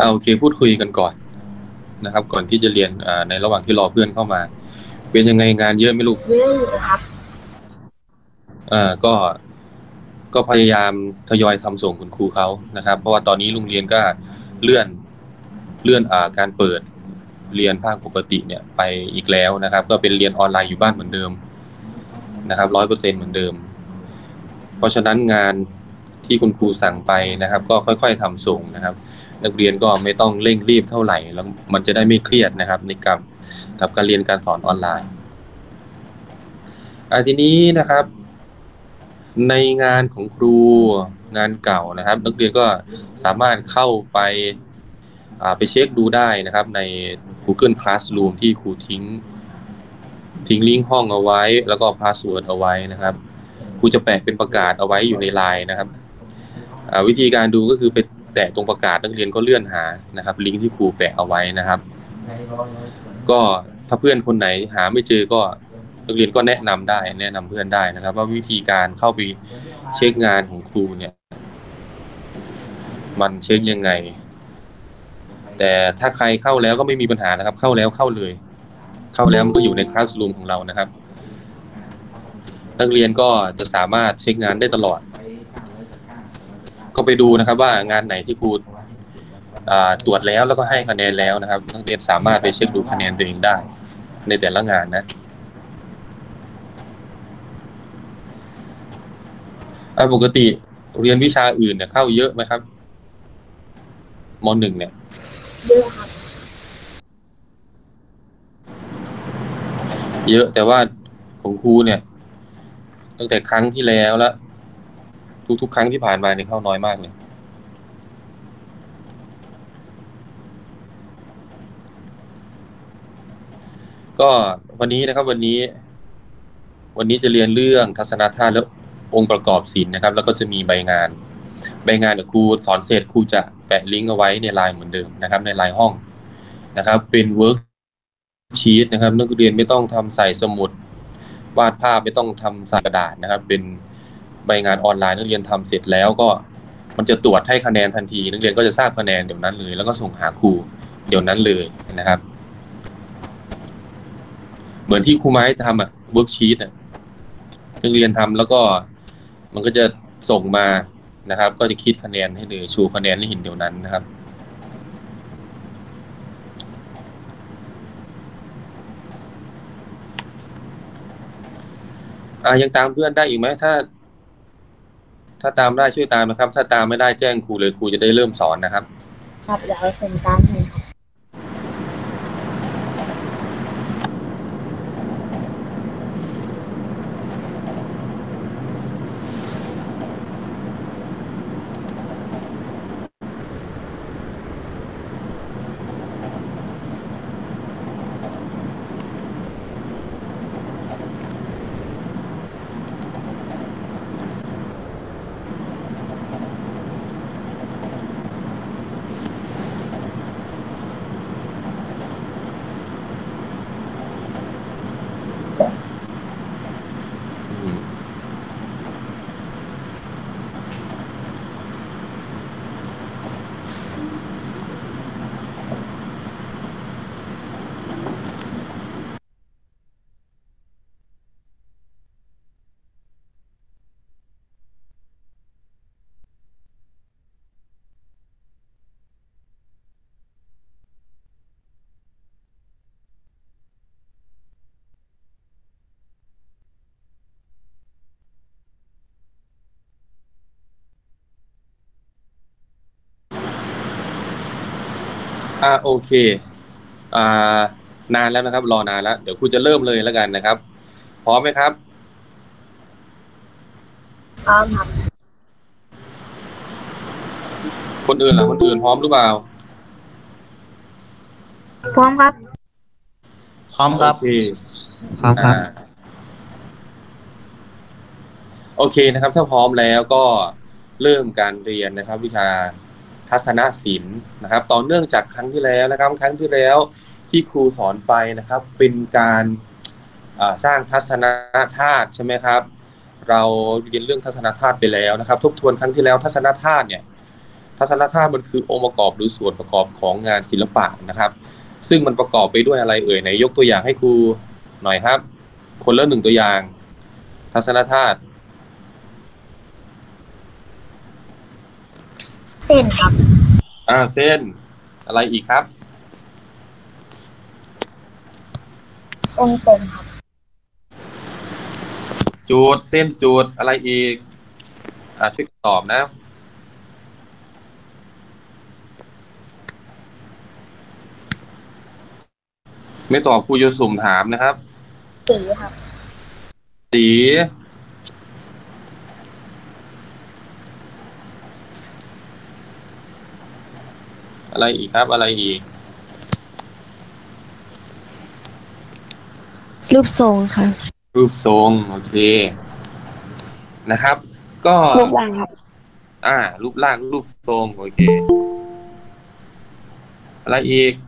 โอเคพูดคุยกันก่อนนะครับก่อนที่จะเรียนในระหว่างที่รอเพื่อนเข้ามาเป็นยังไงงานเยอะไหมลูกเยอะอยู่ครับก็พยายามทยอยทำส่งคุณครูเขานะครับเพราะว่าตอนนี้โรงเรียนก็เลื่อนเลื่อนการเปิดเรียนภาคปกติเนี่ยไปอีกแล้วนะครับก็เป็นเรียนออนไลน์อยู่บ้านเหมือนเดิมนะครับ100%เหมือนเดิมเพราะฉะนั้นงานที่คุณครูสั่งไปนะครับก็ค่อยๆทำส่งนะครับนักเรียนก็ไม่ต้องเร่งรีบเท่าไหร่แล้วมันจะได้ไม่เครียดนะครับในกับการเรียนการสอนออนไลน์ทีนี้นะครับในงานของครูงานเก่านะครับนักเรียนก็สามารถเข้าไปเช็คดูได้นะครับใน Google Classroom ที่ครูทิ้งลิงก์ห้องเอาไว้แล้วก็พาสเวิร์ดเอาไว้นะครับครูจะแปะเป็นประกาศเอาไว้อยู่ในไลน์นะครับวิธีการดูก็คือไปแตะตรงประกาศนักเรียนก็เลื่อนหานะครับลิงก์ที่ครูแปะเอาไว้นะครับก็ถ้าเพื่อนคนไหนหาไม่เจอก็นักเรียนก็แนะนำเพื่อนได้นะครับว่าวิธีการเข้าไปเช็คงานของครูเนี่ยมันเช็คยังไงแต่ถ้าใครเข้าแล้วก็ไม่มีปัญหานะครับเข้าแล้วเข้าเลยเข้าแล้วมันก็อยู่ในคลาสรูมของเรานะครับนักเรียนก็จะสามารถเช็คงานได้ตลอดก็ไปดูนะครับว่างานไหนที่ครูตรวจแล้วก็ให้คะแนนแล้วนะครับนักเรียนสามารถไปเช็คดูคะแนนตัวเองได้ในแต่ละงานนะปกติเรียนวิชาอื่นเนี่ยเข้าเยอะไหมครับม.1เนี่ยเยอะครับเยอะแต่ว่าของครูเนี่ยตั้งแต่ครั้งที่แล้วทุกครั้งที่ผ่านมาเนี่ยเข้าน้อยมากเลยก็วันนี้นะครับวันนี้จะเรียนเรื่องทัศนธาตุและองค์ประกอบศิลป์นะครับแล้วก็จะมีใบงานเดี๋ยวครูสอนเสร็จครูจะแปะลิงก์เอาไว้ในไลน์เหมือนเดิมนะครับในไลน์ห้องนะครับเป็นเวิร์กชีตนะครับนักเรียนไม่ต้องทำใส่สมุดวาดภาพไม่ต้องทำใส่กระดาษนะครับเป็นใบงานออนไลน์นักเรียนทำเสร็จแล้วก็มันจะตรวจให้คะแนนทันทีนักเรียนก็จะทราบคะแนนเดี๋ยวนั้นเลยแล้วก็ส่งหาครูเดี๋ยวนั้นเลยนะครับเหมือนที่ครูไม้ทำเวิร์กชีตนักเรียนทำแล้วก็มันก็จะส่งมานะครับก็จะคิดคะแนนให้เลยชูคะแนนให้เห็นเดี๋ยวนั้นนะครับยังตามเพื่อนได้อีกไหมถ้าตามได้ช่วยตามนะครับถ้าตามไม่ได้แจ้งครูเลยครูจะได้เริ่มสอนนะครับครับเดี๋ยวผมตามให้ครับอืมโอเคอ่านานแล้วนะครับรอนานแล้วเดี๋ยวครูจะเริ่มเลยแล้วกันนะครับพร้อมไหมครับพร้อมครับคนอื่นล่ะคนอื่นพร้อมหรือเปล่าพร้อมครับพร้อมครับโอเคครับอ่าโอเคนะครับถ้าพร้อมแล้วก็เริ่มการเรียนนะครับวิชาทัศนศิลป์นะครับต่อเนื่องจากครั้งที่แล้วนะครับครั้งที่แล้วที่ครูสอนไปนะครับเป็นการสร้างทัศนธาตุใช่ไหมครับเราเรียนเรื่องทัศนธาตุไปแล้วนะครับทบทวนครั้งที่แล้วทัศนธาตุเนี่ยทัศนธาตุมันคือองค์ประกอบหรือส่วนประกอบของงานศิลปะนะครับซึ่งมันประกอบไปด้วยอะไรเอ่ยไหนยกตัวอย่างให้ครูหน่อยครับคนละหนึ่งตัวอย่างทัศนธาตุเส้นครับเส้นอะไรอีกครับองค์ตรงครับจุดเส้นจุดอะไรอีกช่วยตอบนะไม่ตอบครูจะสุ่มถามนะครับสีครับสีอะไรอีกครับอะไรอีกรูปทรงค่ะรูปทรงโอเคนะครับก็รูปร่างครับรูปร่างรูปทรงโอเคอะไรอีก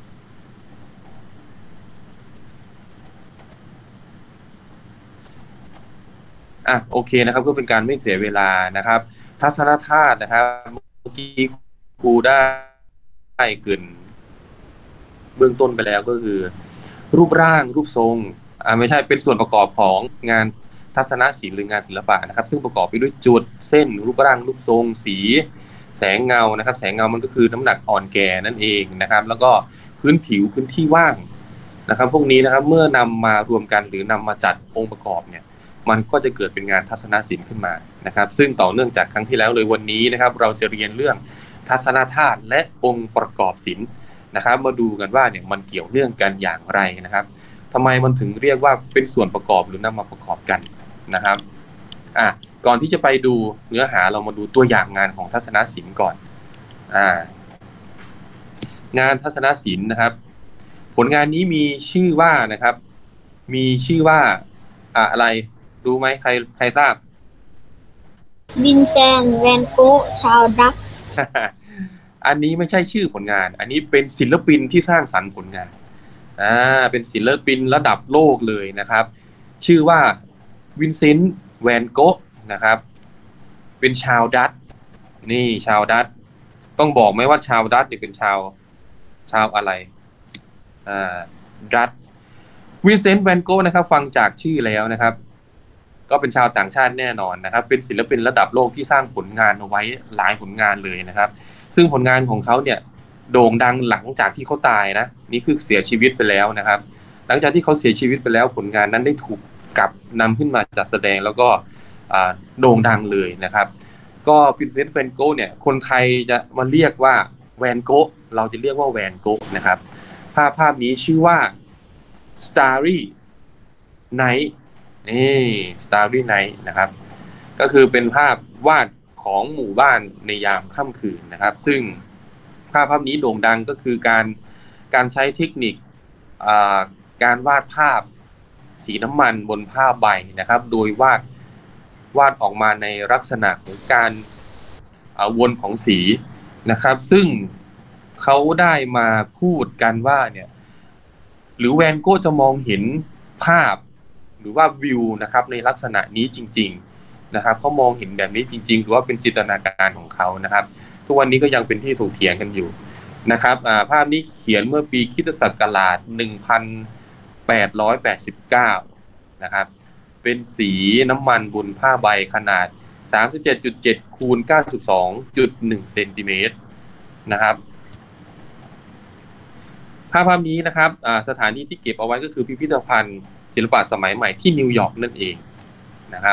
โอเคนะครับก็เป็นการไม่เสียเวลานะครับทัศนธาตุนะครับเมื่อกี้ครูได้เกริ่นเบื้องต้นไปแล้วก็คือรูปร่างรูปทรงไม่ใช่เป็นส่วนประกอบของงานทัศนศิลป์หรืองานศิลปะนะครับซึ่งประกอบไปด้วยจุดเส้นรูปร่างรูปทรงสีแสงเงานะครับแสงเงามันก็คือน้ำหนักอ่อนแก่นั่นเองนะครับแล้วก็พื้นผิวพื้นที่ว่างนะครับพวกนี้นะครับเมื่อนำมารวมกันหรือนำมาจัดองค์ประกอบเนี่ยมันก็จะเกิดเป็นงานทัศนศิลป์ขึ้นมานะครับซึ่งต่อเนื่องจากครั้งที่แล้วเลยวันนี้นะครับเราจะเรียนเรื่องทัศนธาตุและองค์ประกอบศิลป์นะครับมาดูกันว่าเนี่ยมันเกี่ยวเนื่องกันอย่างไรนะครับทำไมมันถึงเรียกว่าเป็นส่วนประกอบหรือนำมาประกอบกันนะครับก่อนที่จะไปดูเนื้อหาเรามาดูตัวอย่างงานของทัศนศิลป์ก่อนงานทัศนศิลป์นะครับผลงานนี้มีชื่อว่านะครับมีชื่อว่าอะไรรู้ไหมใครทราบวินเซนต์ แวนโกะชาวดัตช์อันนี้ไม่ใช่ชื่อผลงานอันนี้เป็นศิลปินที่สร้างสรรค์ผลงานเป็นศิลปินระดับโลกเลยนะครับชื่อว่าวินเซนต์ แวนโกะนะครับเป็นชาวดัตช์นี่ชาวดัตช์ต้องบอกไหมว่าชาวดัตช์นี่เป็นชาวอะไรดัตช์วินเซนต์ แวนโกะนะครับฟังจากชื่อแล้วนะครับก็เป็นชาวต่างชาติแน่นอนนะครับเป็นศิลปินระดับโลกที่สร้างผลงานเอาไว้หลายผลงานเลยนะครับซึ่งผลงานของเขาเนี่ยโด่งดังหลังจากที่เขาตายนะนี่คือเสียชีวิตไปแล้วนะครับหลังจากที่เขาเสียชีวิตไปแล้วผลงานนั้นได้ถูกกลับนำขึ้นมาจัดแสดงแล้วก็โด่งดังเลยนะครับก็วินเซนต์ แวนโกะเนี่ยคนไทยจะมาเรียกว่าแวนโกะเราจะเรียกว่าแวนโกะนะครับภาพนี้ชื่อว่า Starry Night นี่ Starry Night นะครับก็คือเป็นภาพวาดของหมู่บ้านในยามค่ำคืนนะครับซึ่งภาพนี้โด่งดังก็คือการใช้เทคนิคการวาดภาพสีน้ำมันบนผ้าใบนะครับโดยวาดออกมาในลักษณะของการวนของสีนะครับซึ่งเขาได้มาพูดกันว่าเนี่ยหรือแวนโกะจะมองเห็นภาพหรือว่าวิวนะครับในลักษณะนี้จริงๆนะครับเขามองเห็นแบบนี้จริงๆหรือว่าเป็นจินตนาการของเขานะครับทุกวันนี้ก็ยังเป็นที่ถกเถียงกันอยู่นะครับภาพนี้เขียนเมื่อปีคริสตศักราช1889นะครับเป็นสีน้ำมันบนผ้าใบขนาด 37.7 คูณ 92.1 เซนติเมตรนะครับภาพนี้นะครับสถานที่ที่เก็บเอาไว้ก็คือพิพิธภัณฑ์ศิลปะสมัยใหม่ที่นิวยอร์กนั่นเองนะครับ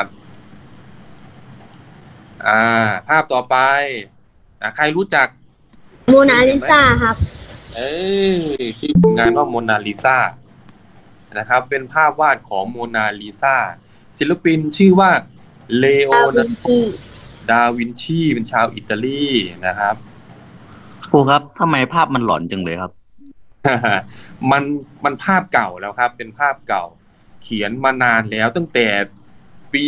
ภาพต่อไปใครรู้จักโมนาลิซาครับชื่องานว่าโมนาลิซานะครับเป็นภาพวาดของโมนาลิซาศิลปินชื่อว่าเลโอนาร์โด ดาวินชีเป็นชาวอิตาลีนะครับครูครับทำไมภาพมันหลอนจังเลยครับมันภาพเก่าแล้วครับเป็นภาพเก่าเขียนมานานแล้วตั้งแต่ปี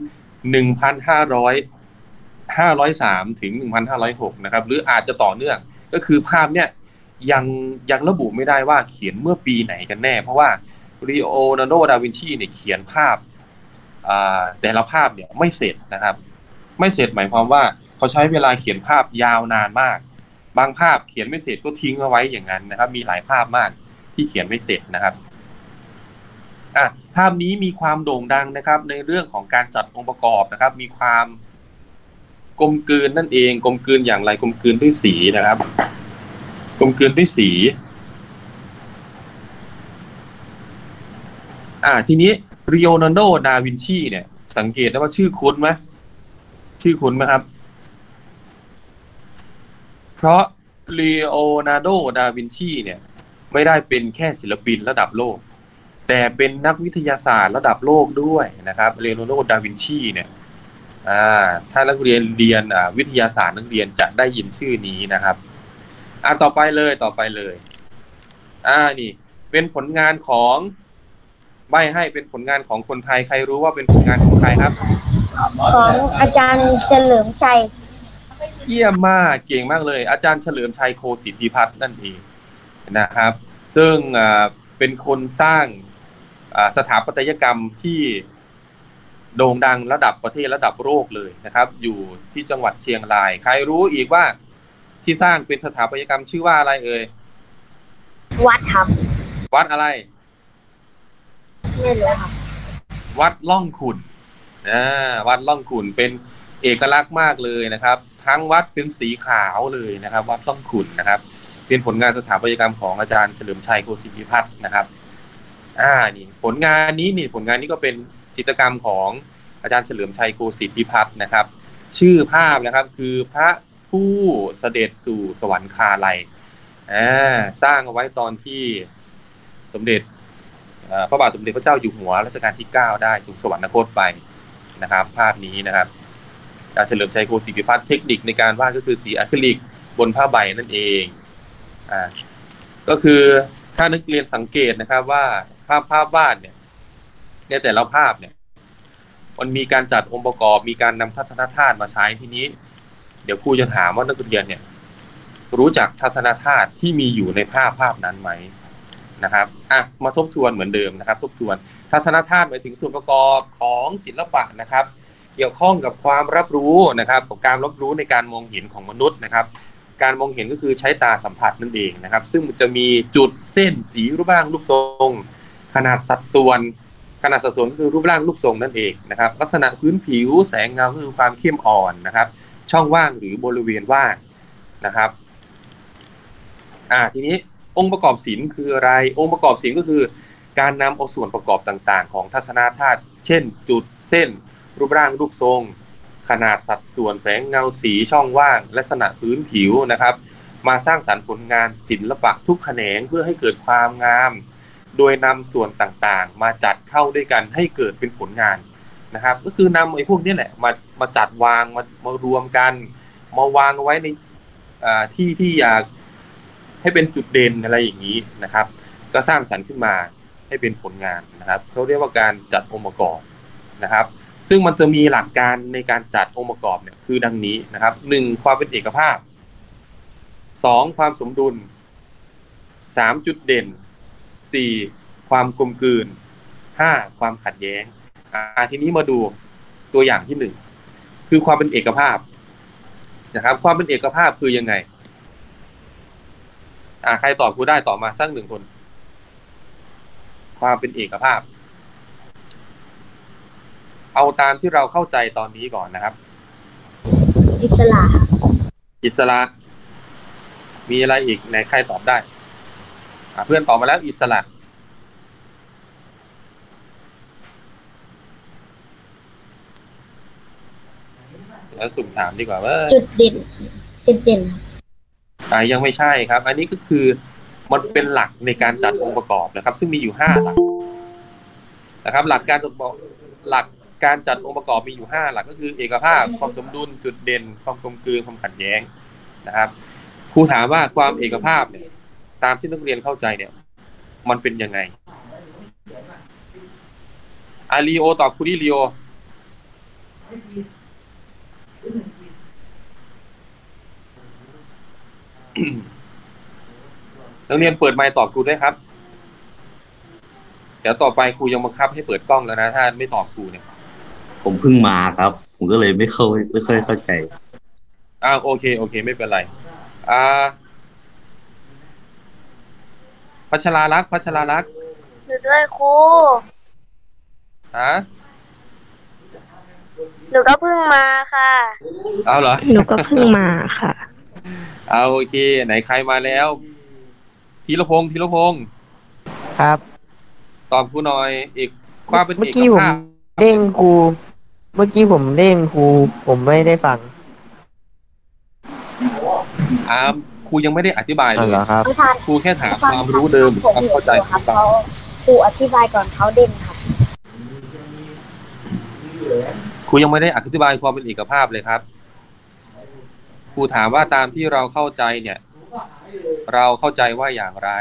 503ถึง1506นะครับหรืออาจจะต่อเนื่องก็คือภาพเนี่ยยังระบุไม่ได้ว่าเขียนเมื่อปีไหนกันแน่เพราะว่าลีโอนาร์โด ดาวินชีเนี่ยเขียนภาพแต่ละภาพเนี่ยไม่เสร็จนะครับไม่เสร็จหมายความว่าเขาใช้เวลาเขียนภาพยาวนานมากบางภาพเขียนไม่เสร็จก็ทิ้งเอาไว้อย่างนั้นนะครับมีหลายภาพมากที่เขียนไม่เสร็จนะครับภาพนี้มีความโด่งดังนะครับในเรื่องของการจัดองค์ประกอบนะครับมีความกลมกลืนนั่นเองกลมกลืนอย่างไรกลมกลืนด้วยสีนะครับกลมกลืนด้วยสีทีนี้ลีโอนาร์โด ดาวินชีเนี่ยสังเกตได้ว่าชื่อคุ้นไหมชื่อคุ้นไหมครับเพราะลีโอนาร์โด ดาวินชีเนี่ยไม่ได้เป็นแค่ศิลปินระดับโลกแต่เป็นนักวิทยาศาสตร์ระดับโลกด้วยนะครับลีโอนาร์โด ดาวินชีเนี่ยถ้านักเรียนเรียนวิทยาศาสตร์นักเรียนจะได้ยินชื่อนี้นะครับต่อไปเลยนี่เป็นผลงานของใบให้เป็นผลงานของคนไทยใครรู้ว่าเป็นผลงานของใครครับของอาจารย์เฉลิมชัยเยี่ยมมากเก่งมากเลยอาจารย์เฉลิมชัยโคสิทธิพัฒน์นั่นเองนะครับซึ่งเป็นคนสร้างสถาปัตยกรรมที่โด่งดังระดับประเทศระดับโลกเลยนะครับอยู่ที่จังหวัดเชียงรายใครรู้อีกว่าที่สร้างเป็นสถาปัตยกรรมชื่อว่าอะไรเอ่ยวัดครับวัดอะไรไม่รู้ครับวัดล่องขุ่นวัดล่องขุ่นเป็นเอกลักษณ์มากเลยนะครับทั้งวัดเป็นสีขาวเลยนะครับวัดล่องขุ่นนะครับเป็นผลงานสถาปัตยกรรมของอาจารย์เฉลิมชัยโคสิทธิพัฒน์นะครับนี่ผลงานนี้ก็เป็นจิตรกรรมของอาจารย์เฉลิมชัยโคสิทธิพัฒน์นะครับชื่อภาพนะครับคือพระผู้เสด็จสู่สวรรคาลัยสร้างเอาไว้ตอนที่สมเด็จพระบาทสมเด็จพระเจ้าอยู่หัวรัชกาลที่9ได้สู่สวรรคตไปนะครับภาพนี้นะครับอาจารย์เฉลิมชัยโคสิทธิพัฒน์เทคนิคในการวาดก็คือสีอะคริลิกบนผ้าใบนั่นเองก็คือถ้านักเรียนสังเกตนะครับว่าภาพวาดเนี่ยในแต่ละภาพเนี่ยมันมีการจัดองค์ประกอบมีการนำทัศนธาตุมาใช้ทีนี้เดี๋ยวครูจะถามว่านักเรียนเนี่ยรู้จักทัศนธาตุที่มีอยู่ในภาพนั้นไหมนะครับมาทบทวนเหมือนเดิมนะครับทบทวนทัศนธาตุหมายถึงส่วนประกอบของศิลปะนะครับเกี่ยวข้องกับความรับรู้นะครับกับการรับรู้ในการมองเห็นของมนุษย์นะครับการมองเห็นก็คือใช้ตาสัมผัสนั่นเองนะครับซึ่งมันจะมีจุดเส้นสีรูปร่างรูปทรงขนาดสัดส่วนก็คือรูปร่างรูปทรงนั่นเองนะครับลักษณะพื้นผิวแสงเงาก็คือความเข้มอ่อนนะครับช่องว่างหรือบริเวณว่างนะครับทีนี้องค์ประกอบศิลป์คืออะไรองค์ประกอบศิลป์ก็คือการนำเอาส่วนประกอบต่างๆของทัศนธาตุเช่นจุดเส้นรูปร่างรูปทรงขนาดสัดส่วนแสงเงาสีช่องว่างลักษณะพื้นผิวนะครับมาสร้างสรรค์ผลงานศิลปะทุกแขนงเพื่อให้เกิดความงามโดยนำส่วนต่างๆมาจัดเข้าด้วยกันให้เกิดเป็นผลงานนะครับก็คือนำไอ้พวกนี้แหละมาจัดวางมารวมกันมาวางเอาไว้ในที่อยากให้เป็นจุดเด่นอะไรอย่างนี้นะครับก็สร้างสรรค์ขึ้นมาให้เป็นผลงานนะครับเขาเรียกว่าการจัดองค์ประกอบนะครับซึ่งมันจะมีหลักการในการจัดองค์ประกอบเนี่ยคือดังนี้นะครับ1ความเป็นเอกภาพ2ความสมดุล3จุดเด่น4ความกลมกลืน5ความขัดแย้งทีนี้มาดูตัวอย่างที่1คือความเป็นเอกภาพนะครับความเป็นเอกภาพคือยังไงใครตอบครูได้ตอบมาสัก1คนความเป็นเอกภาพเอาตามที่เราเข้าใจตอนนี้ก่อนนะครับอิสระมีอะไรอีกไหนใครตอบได้เพื่อนตอบมาแล้วอิสระแล้วสุ่มถามดีกว่าว่าจุดเด่นยังไม่ใช่ครับอันนี้ก็คือมันเป็นหลักในการจัดองค์ประกอบนะครับซึ่งมีอยู่5หลักนะครับหลักการจัดองค์ประกอบมีอยู่5หลักก็คือเอกภาพความสมดุลจุดเด่นความกลมกลืนความขัดแย้งนะครับครูถามว่าความเอกภาพเนี่ยตามที่นักเรียนเข้าใจเนี่ยมันเป็นยังไงลีโอตอบครูดิลีโอนักเรียนเปิดไมค์ตอบครูด้วยครับเดี๋ยวต่อไปครูยังบังคับให้เปิดกล้องแล้วนะถ้าไม่ตอบครูเนี่ยผมเพิ่งมาครับผมก็เลยไม่ค่อยเข้าใจโอเคโอเคไม่เป็นไรอ่าพัชราลักษณ์พัชราลักษณ์อยู่ด้วยครูฮะหนูก็เพิ่งมาค่ะเอาเหรอหนูก็เพิ่งมาค่ะเอาโอเคไหนใครมาแล้วธีรพงษ์ธีรพงษ์ครับตอบครูหน่อยเอกความเป็นเมื่เออกี้ผมกภาพเด้งครูเมื่อกี้ผมเด้งครูผมไม่ได้ฟังอ่าครูยังไม่ได้อธิบายเลยเหรอครับครูแค่ถามความรู้เดิมหรือความเข้าใจของเราครูอธิบายก่อนเขาเด่นค่ะครูยังไม่ได้อธิบายความเป็นเอกภาพเลยครับครูถามว่าตามที่เราเข้าใจเนี่ย เราเข้าใจว่าอย่างไร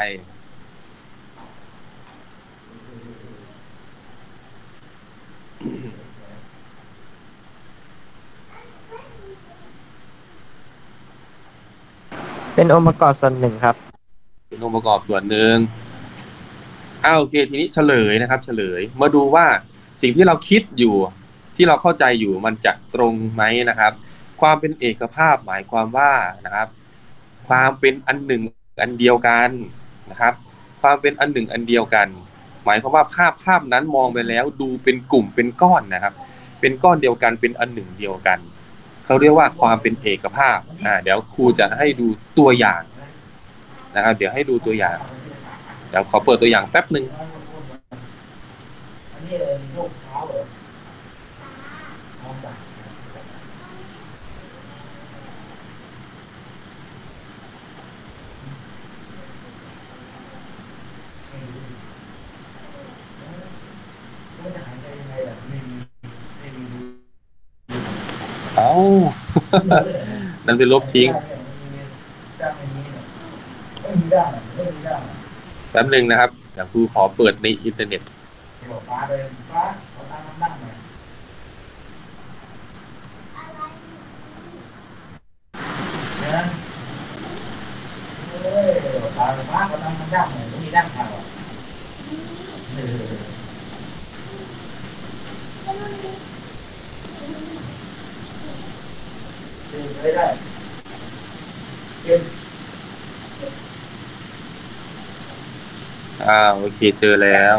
เป็นองค์ประกอบส่วนหนึ่งครับเป็นองค์ประกอบส่วนหนึ่งโอเคทีนี้เฉลยนะครับ เฉลยมาดูว่าสิ่งที่เราคิดอยู่ที่เราเข้าใจอยู่มันจะตรงไหมนะครับ ความเป็นเอกภาพหมายความว่านะครับ ความเป็นอันหนึ่งอันเดียวกันนะครับ ความเป็นอันหนึ่งอันเดียวกัน หมายความว่าภาพนั้นมองไปแล้วดูเป็นกลุ่มเป็นก้อนนะครับ เป็นก้อนเดียวกันเป็นอันหนึ่งเดียวกันเขาเรียกว่าความเป็นเอกภาพเดี๋ยวครูจะให้ดูตัวอย่างนะครับ เดี๋ยวให้ดูตัวอย่างเดี๋ยวขอเปิดตัวอย่างแป๊บหนึ่งนั่นเป็นลบทิ้งแป๊บหนึ่งนะครับเดี๋ยวครูขอเปิดในอินเทอร์เน็ตโอเคเจอแล้ว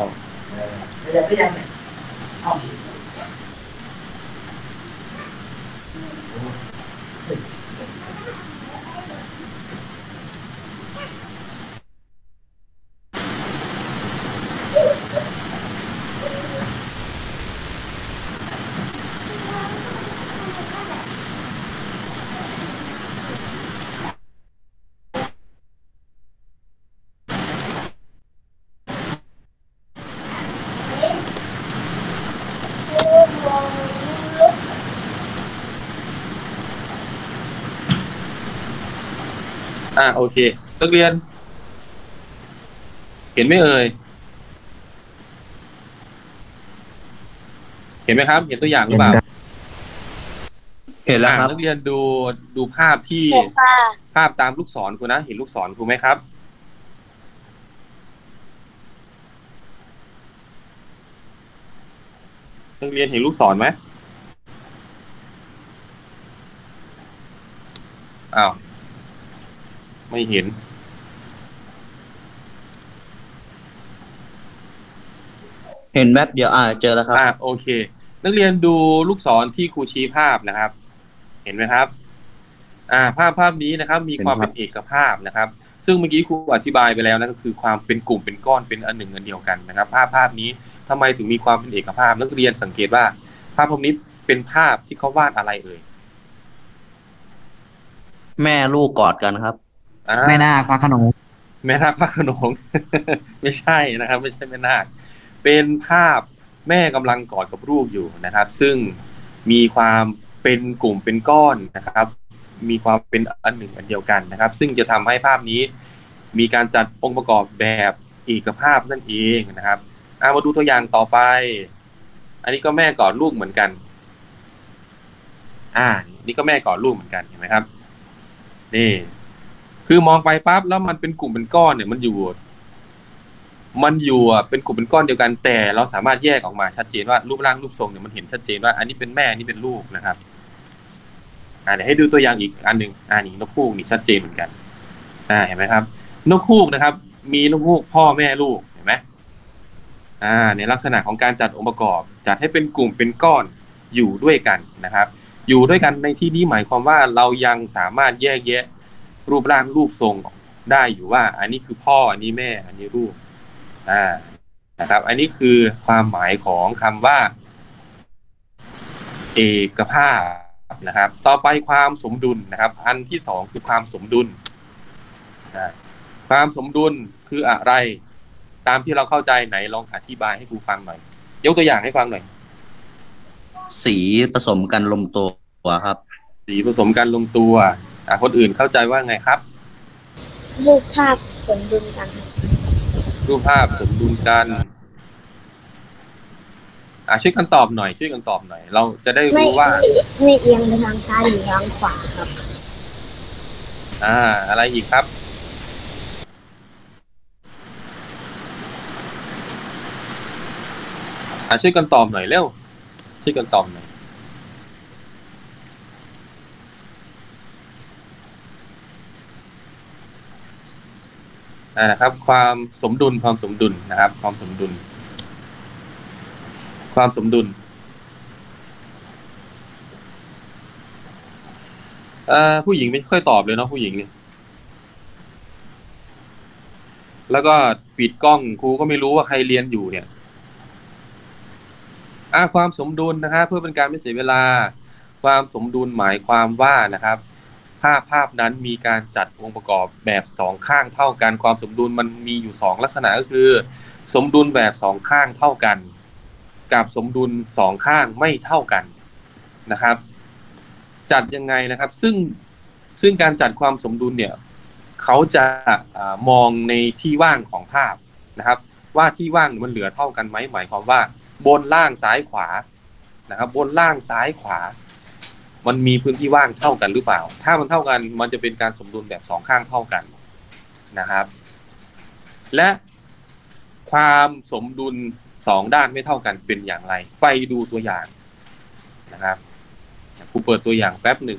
โอเคนักเรียนเห็นไหมเอ่ยเห็นไหมครับ เห็นตัวอย่างหรือเปล่าเห็นแล้วครับนักเรียนดูภาพที่ภาพตามลูกศรครูนะเห็นลูกศรครูไหมครับนักเรียนเห็นลูกศรไหมไม่เห็นเห็นแป๊บเดียวเจอแล้วครับโอเคนักเรียนดูลูกศรที่ครูชี้ภาพนะครับ เห็นไหมครับภาพนี้นะครับ มีความเป็นเอกภาพนะครับ ซึ่งเมื่อกี้ครูอธิบายไปแล้วนะก็คือความเป็นกลุ่มเป็นก้อนเป็นอันหนึ่งอันเดียวกันนะครับ ภาพนี้ทำไมถึงมีความเป็นเอกภาพนักเรียนสังเกตว่าภาพนี้เป็นภาพที่เขาวาดอะไรเอ่ยแม่ลูกกอดกันครับแม่นาคพระโขนงแม่นาคพระโขนง ไม่ใช่นะครับ ไม่ใช่แม่นาคเป็นภาพแม่กำลังกอดกับลูกอยู่นะครับ ซึ่งมีความเป็นกลุ่มเป็นก้อนนะครับ มีความเป็นอันหนึ่งอันเดียวกันนะครับ ซึ่งจะทำให้ภาพนี้มีการจัดองค์ประกอบแบบเอกภาพนั่นเองนะครับมาดูตัวอย่างต่อไปอันนี้ก็แม่กอดลูกเหมือนกันนี่ก็แม่กอดลูกเหมือนกันเห็นไหมครับนี่คือมองไปปั๊บแล้วมันเป็นกลุ่มเป็นก้อนเนี่ยมันอยู่เป็นกลุ่มเป็นก้อนเดียวกันแต่เราสามารถแยกออกมาชัดเจนว่ารูปร่างรูปทรงเนี่ยมันเห็นชัดเจนว่าอันนี้เป็นแม่นี่เป็นลูกนะครับเดี๋ยวให้ดูตัวอย่างอีกอันหนึ่งนี่นกฮูกนี่ชัดเจนเหมือนกันเห็นไหมครับนกฮูกนะครับ มีนกฮูกพ่อแม่ลูกเห็นไหมในลักษณะของการจัดองค์ประกอบจัดให้เป็นกลุ่มเป็นก้อนอยู่ด้วยกันนะครับ อยู่ด้วยกันในที่นี้หมายความว่าเรายังสามารถแยกแยะรูปร่างรูปทรงได้อยู่ว่า อันนี้คือพ่ออันนี้แม่อันนี้ลูกนะครับ อันนี้คือความหมายของคำว่าเอกภาพนะครับ ต่อไปความสมดุลนะครับ อันที่สองคือความสมดุลความสมดุลคืออะไร ตามที่เราเข้าใจไหนลองอธิบายให้ครูฟังหน่อยยกตัวอย่างให้ฟังหน่อยสีผสมกันลงตัวครับสีผสมกันลงตัวคนอื่นเข้าใจว่าไงครับรูปภาพสมดุลกันรูปภาพสมดุลกันช่วยกันตอบหน่อยเราจะได้รู้ว่าไม่เอียงไปทางซ้ายหรือทางขวาครับอะไรอีกครับช่วยกันตอบหน่อยเร็วช่วยกันตอบหน่อยนะครับ ความสมดุลนะครับ ความสมดุลผู้หญิงไม่ค่อยตอบเลยเนาะผู้หญิงเนี่ยแล้วก็ปิดกล้องครูก็ไม่รู้ว่าใครเรียนอยู่เนี่ยความสมดุลนะครับเพื่อเป็นการไม่เสียเวลาความสมดุลหมายความว่านะครับภาพนั้นมีการจัดองค์ประกอบแบบสองข้างเท่ากันความสมดุลมันมีอยู่สองลักษณะก็คือสมดุลแบบสองข้างเท่ากันกับสมดุลสองข้างไม่เท่ากันนะครับจัดยังไงนะครับซึ่งการจัดความสมดุลเนี่ยเขาจะมองในที่ว่างของภาพนะครับว่าที่ว่างมันเหลือเท่ากันไหมหมายความว่าบนล่างซ้ายขวานะครับบนล่างซ้ายขวามันมีพื้นที่ว่างเท่ากันหรือเปล่าถ้ามันเท่ากันมันจะเป็นการสมดุลแบบสองข้างเท่ากันนะครับและความสมดุลสองด้านไม่เท่ากันเป็นอย่างไรไปดูตัวอย่างนะครับครูเปิดตัวอย่างแป๊บหนึ่ง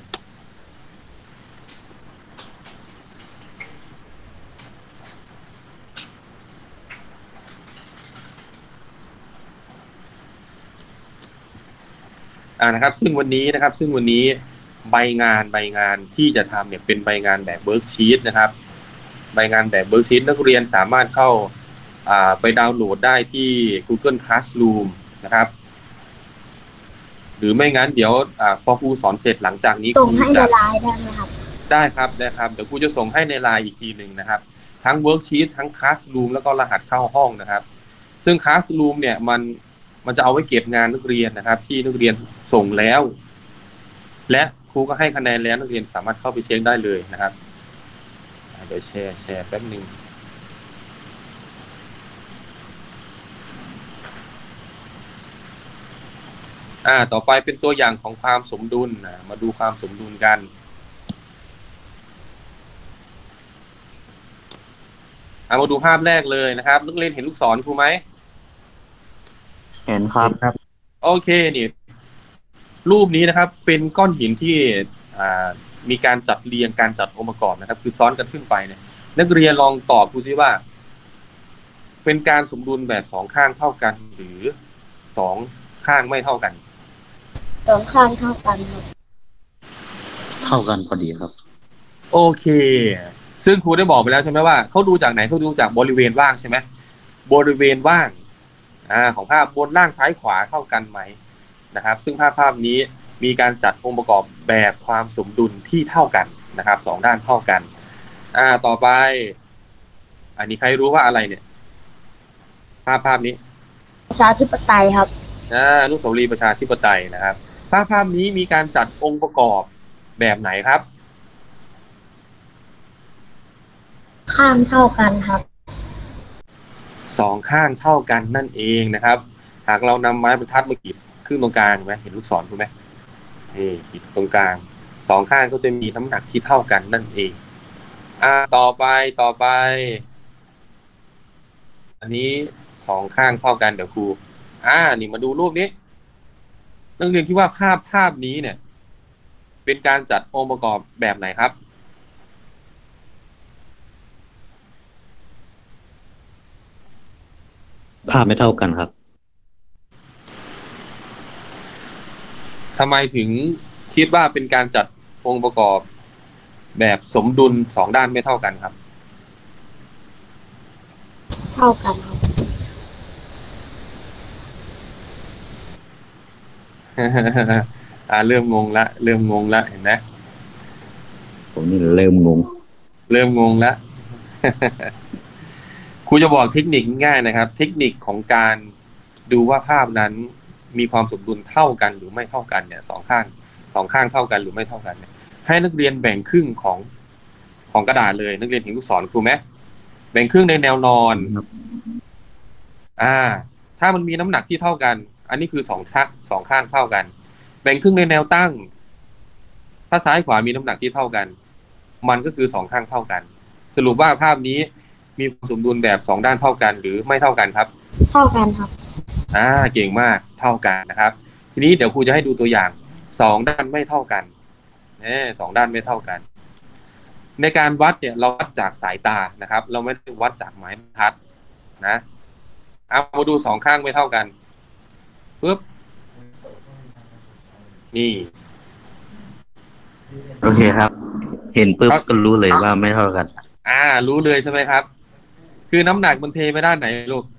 นะครับซึ่งวันนี้ใบงานที่จะทำเนี่ยเป็นใบงานแบบเวิร์กชีตนะครับใบงานแบบเวิร์กชีตนักเรียนสามารถเข้าไปดาวน์โหลดได้ที่ Google Classroom นะครับหรือไม่งั้นเดี๋ยวพอครูสอนเสร็จหลังจากนี้ส่งให้ในไลน์ได้ไหมครับได้ครับเดี๋ยวครูจะส่งให้ในไลน์อีกทีหนึ่งนะครับทั้งเวิร์กชีตทั้ง Classroom แล้วก็รหัสเข้าห้องนะครับซึ่ง Classroom เนี่ยมันจะเอาไว้เก็บงานนักเรียนนะครับที่นักเรียนส่งแล้วและครูก็ให้คะแนนแล้วนักเรียนสามารถเข้าไปเช็คได้เลยนะครับเดี๋ยวแชร์แป๊บนึงต่อไปเป็นตัวอย่างของความสมดุลมาดูความสมดุลกันมาดูภาพแรกเลยนะครับนักเรียนเห็นลูกศรครูไหมเห็นครับโอเคนี่รูปนี้นะครับเป็นก้อนหินที่มีการจัดเรียงการจัดองค์ประกอบนะครับคือซ้อนกันขึ้นไปเนี่ยนักเรียนลองตอบดูซิว่าเป็นการสมดุลแบบสองข้างเท่ากันหรือสองข้างไม่เท่ากันสองข้างเท่ากันครับเท่ากันพอดีครับโอเคซึ่งครูได้บอกไปแล้วใช่ไหมว่าเขาดูจากไหนเขาดูจากบริเวณว่างใช่ไหมบริเวณว่างของภาพบนล่างซ้ายขวาเท่ากันไหมนะครับซึ่งภาพนี้มีการจัดองค์ประกอบแบบความสมดุลที่เท่ากันนะครับสองด้านเท่ากันต่อไปอันนี้ใครรู้ว่าอะไรเนี่ยภาพนี้ประชาธิปไตยครับอนุสาวรีย์ประชาธิปไตยนะครับภาพนี้มีการจัดองค์ประกอบแบบไหนครับข้างเท่ากันครับสองข้างเท่ากันนั่นเองนะครับหากเรานำไม้บรรทัดมาขีดครึ่งตรงกลางไหมเห็นลูกศรถูกไหมขีดตรงกลางสองข้างก็จะมีน้ำหนักที่เท่ากันนั่นเองต่อไปอันนี้สองข้างเท่ากันเดี๋ยวครูนี่มาดูรูปนี้นักเรียนคิดว่าภาพนี้เนี่ยเป็นการจัดองค์ประกอบแบบไหนครับภาพไม่เท่ากันครับทำไมถึงคิดว่าเป็นการจัดองค์ประกอบแบบสมดุลสองด้านไม่เท่ากันครับเท่ากันครับเริ่มงงละเริ่มงงละเห็นไหมผมนี่เริ่มงงเริ่มงงละ ครูจะบอกเทคนิคง่ายนะครับ เทคนิคของการดูว่าภาพนั้นมีความสมดุลเท่ากันหรือไม่เท่ากันเนี่ยสองข้างเท่ากันหรือไม่เท่ากันเนี่ยให้นักเรียนแบ่งครึ่งของกระดาษเลยนักเรียนเห็นลูกศรครูไหมแบ่งครึ่งในแนวนอน ถ้ามันมีน้ำหนักที่เท่ากัน อันนี้คือสองข้างเท่ากัน แบ่งครึ่งในแนวตั้ง ถ้าซ้ายขวามีน้ำหนักที่เท่ากัน มันก็คือสองข้างเท่ากัน สรุปว่าภาพนี้มีความสมดุลแบบสองด้านเท่ากันหรือไม่เท่ากันครับเท่ากันครับเก่งมากเท่ากันนะครับ ทีนี้เดี๋ยวครูจะให้ดูตัวอย่างสองด้านไม่เท่ากันสองด้านไม่เท่ากัน ในการวัดเนี่ยเราวัดจากสายตานะครับ เราไม่ได้วัดจากไม้บรรทัดนะเอามาดูสองข้างไม่เท่ากันปึ๊บนี่โอเคครับ เห็นปุ๊บก็รู้เลยว่าไม่เท่ากันรู้เลยใช่ไหมครับ คือน้ำหนักมันเทไปด้านไหนลูก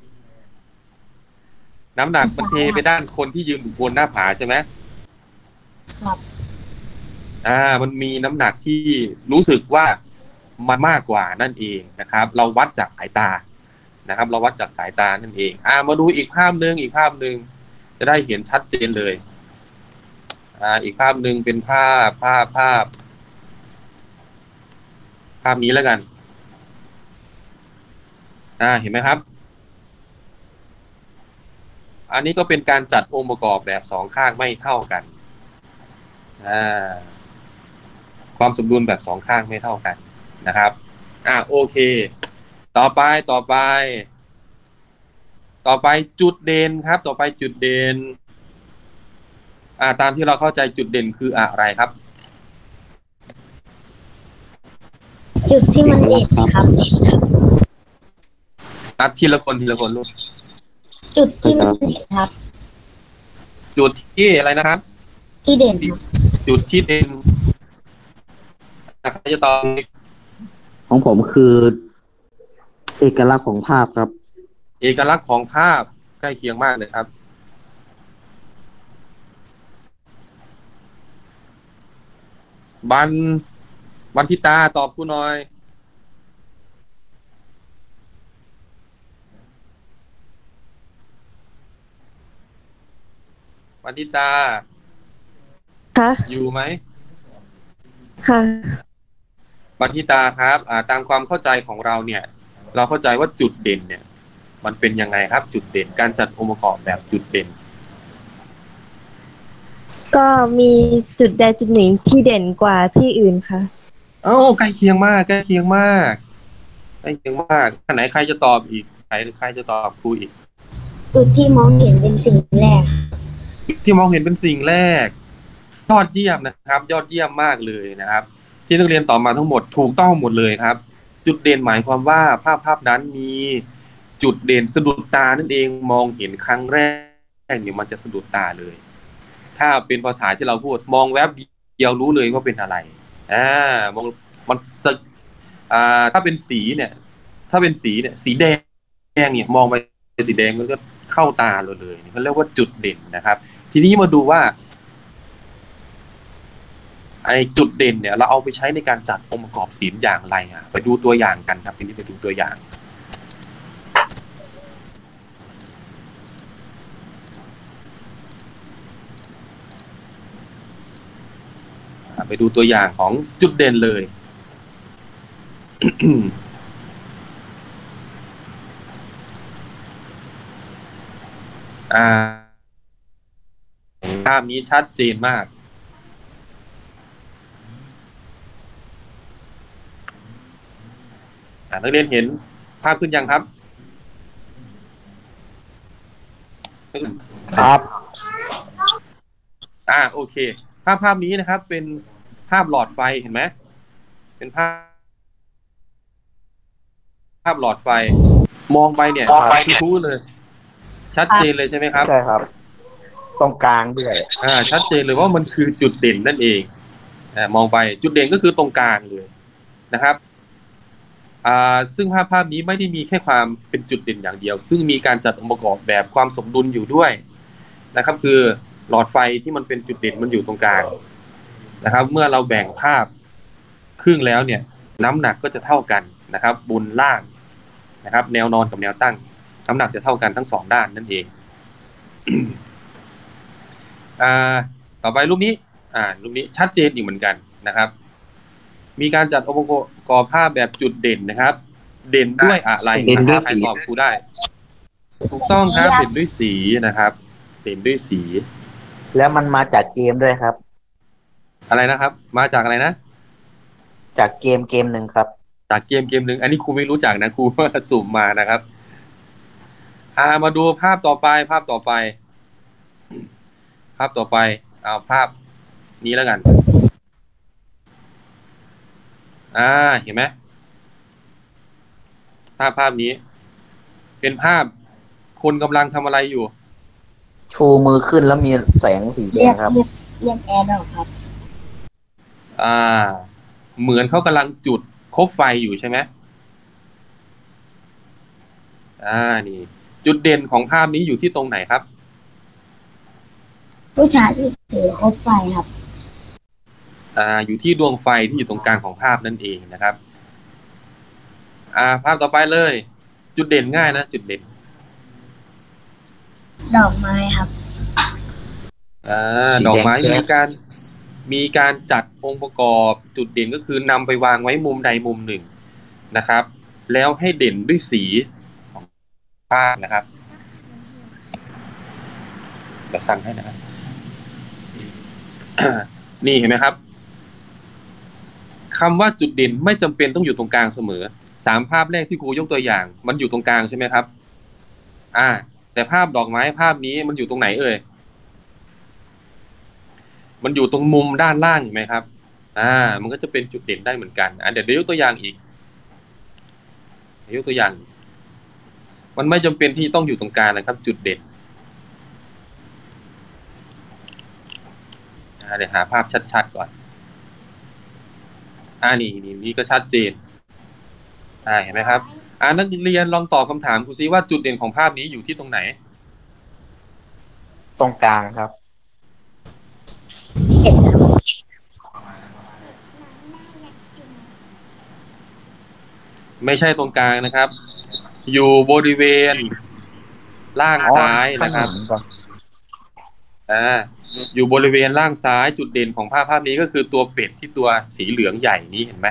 น้ำหนักมันเทไปด้านคนที่ยืนอยู่บนหน้าผาใช่ไหมครับมันมีน้ำหนักที่รู้สึกว่ามันมากกว่านั่นเองนะครับ เราวัดจากสายตานะครับ เราวัดจากสายตานั่นเองมาดูอีกภาพหนึ่งจะได้เห็นชัดเจนเลยอีกภาพหนึ่งเป็นภาพนี้แล้วกันเห็นไหมครับ อันนี้ก็เป็นการจัดองค์ประกอบแบบสองข้างไม่เท่ากันความสมดุลแบบสองข้างไม่เท่ากันนะครับโอเคต่อไปจุดเด่นครับต่อไปจุดเด่นตามที่เราเข้าใจจุดเด่นคืออะไรครับจุดที่มันเด่นครับทีละคนลูกจุดที่มันเด่นครับจุดที่อะไรนะครับที่เด่นครับจุดที่เด่นใครจะตอบของผมคือ เอกลักษณ์ของภาพครับเอกลักษณ์ของภาพใกล้เคียงมากเลยครับบันทิตาตอบผู้น้อยบันทิตาค่ะอยู่ไหมค่ะบันทิตาครับตามความเข้าใจของเราเนี่ย เราเข้าใจว่าจุดเด่นเนี่ย มันเป็นยังไงครับ จุดเด่นการจัดองค์ประกอบแบบจุดเด่นก็มีจุดใดจุดหนึ่งที่เด่นกว่าที่อื่นค่ะใกล้เคียงมากอันไหนใครจะตอบอีกใครจะตอบครูอีกจุดที่มองเห็นเป็นสิ่งแรกที่มองเห็นเป็นสิ่งแรกยอดเยี่ยมนะครับ ยอดเยี่ยมมากเลยนะครับ ที่นักเรียนตอบมาทั้งหมดถูกต้องหมดเลยครับ จุดเด่นหมายความว่าภาพนั้นมีจุดเด่นสะดุดตานั่นเองมองเห็นครั้งแรกเนี่ยมันจะสะดุดตาเลย ถ้าเป็นภาษาที่เราพูดมองแวบเดียวรู้เลยว่าเป็นอะไรมองมันถ้าเป็นสีเนี่ยสีแดงเนี่ยมองไปสีแดงมันก็เข้าตาเราเลยเขาเรียกว่าจุดเด่นนะครับ ทีนี้มาดูว่าไอ้จุดเด่นเนี่ยเราเอาไปใช้ในการจัดองค์ประกอบศิลป์อย่างไรไปดูตัวอย่างกันครับทีนี้ไปดูตัวอย่างไปดูตัวอย่างของจุดเด่นเลยภาพนี้ชัดเจนมากนักเรียนเห็นภาพขึ้นยังครับครับโอเคภาพนี้นะครับเป็นาพหลอดไฟเห็นไหมเป็นภาพหลอดไฟมองไปเนี่ยรู้เลยชัดเจนเลยใช่ไหมครับใช่ครับตรงกลางด้วยชัดเจนเลยว่ามันคือจุดเด่นนั่นเองมองไปจุดเด่นก็คือตรงกลางเลยนะครับซึ่งภาพนี้ไม่ได้มีแค่ความเป็นจุดเด่นอย่างเดียวซึ่งมีการจัดองค์ประกอบแบบความสมดุลอยู่ด้วยนะครับคือหลอดไฟที่มันเป็นจุดเด่นมันอยู่ตรงกลางนะครับเมื่อเราแบ่งภาพครึ่งแล้วเนี่ยน้ำหนักก็จะเท่ากันนะครับบนล่างนะครับแนวนอนกับแนวตั้งน้ำหนักจะเท่ากันทั้งสองด้านนั่นเอง ต่อไปรูปนี้รูปนี้ชัดเจนอีกเหมือนกันนะครับมีการจัดองค์ประกอบภาพแบบจุดเด่นนะครับ เด่นด้วยอะไรนะครับใครตอบครูได้ถูกต้องครับเด่นด้วยสีนะครับเด่นด้วยสีแล้วมันมาจากเกมด้วยครับอะไรนะครับมาจากอะไรนะจากเกมหนึ่งครับจากเกมหนึ่งอันนี้ครูไม่รู้จักนะครูสุ่มมานะครับมาดูภาพต่อไปภาพต่อไปเอาภาพนี้แล้วกันเห็นไหมภาพนี้เป็นภาพคนกำลังทำอะไรอยู่ชูมือขึ้นแล้วมีแสงสีแดงครับเรียกแอร์ดอกครับเหมือนเขากำลังจุดคบไฟอยู่ใช่ไหมนี่จุดเด่นของภาพนี้อยู่ที่ตรงไหนครับผู้ชายที่ถือคบไฟครับอยู่ที่ดวงไฟที่อยู่ตรงกลางของภาพนั่นเองนะครับภาพต่อไปเลยจุดเด่นง่ายนะจุดเด่นดอกไม้ครับดอกไม้มีการจัดองค์ประกอบจุดเด่นก็คือนำไปวางไว้มุมใดมุมหนึ่งนะครับแล้วให้เด่นด้วยสีของภาพนะครับเดี๋ยวฟังให้นะครับ นี่เห็นไหมครับคำว่าจุดเด่นไม่จำเป็นต้องอยู่ตรงกลางเสมอ3ภาพแรกที่ครูยกตัวอย่างมันอยู่ตรงกลางใช่ไหมครับแต่ภาพดอกไม้ภาพนี้มันอยู่ตรงไหนเอ่ยมันอยู่ตรงมุมด้านล่างเห็นไหมครับมันก็จะเป็นจุดเด่นได้เหมือนกันเดี๋ยวยกตัวอย่างอีกมันไม่จำเป็นที่ต้องอยู่ตรงกลางนะครับจุดเด่นเดี๋ยวหาภาพชัดๆก่อนนี่ก็ชัดเจนเห็นไหมครับนักเรียนลองตอบคำถามครูซิว่าจุดเด่นของภาพนี้อยู่ที่ตรงไหนตรงกลางครับไม่ใช่ตรงกลางนะครับอยู่บริเวณล่างซ้ายนะครับอยู่บริเวณล่างซ้ายจุดเด่นของภาพนี้ก็คือตัวเป็ดที่ตัวสีเหลืองใหญ่นี้เห็นไหม